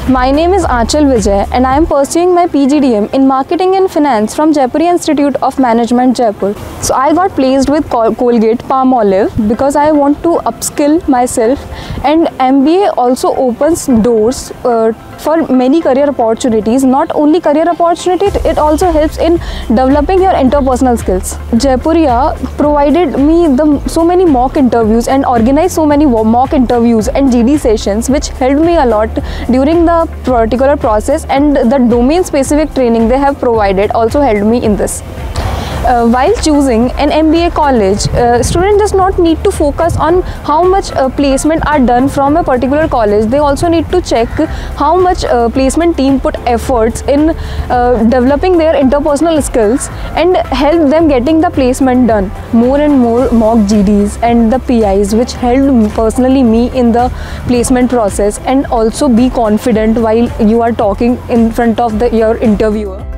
My name is Aanchal Vijay and I am pursuing my PGDM in Marketing and Finance from Jaipur Institute of Management, Jaipur. So I got placed with Colgate Palmolive because I want to upskill myself, and MBA also opens doors for many career opportunities. Not only career opportunity, it also helps in developing your interpersonal skills. Jaipuria provided me so many mock interviews and organized so many mock interviews and GD sessions, which helped me a lot during the particular process, and the domain specific training they have provided also helped me in this. While choosing an MBA college, student does not need to focus on how much placement are done from a particular college. They also need to check how much placement team put efforts in developing their interpersonal skills and help them getting the placement done. More and more mock GDs and the PIs, which helped personally me in the placement process, and also be confident while you are talking in front of your interviewer.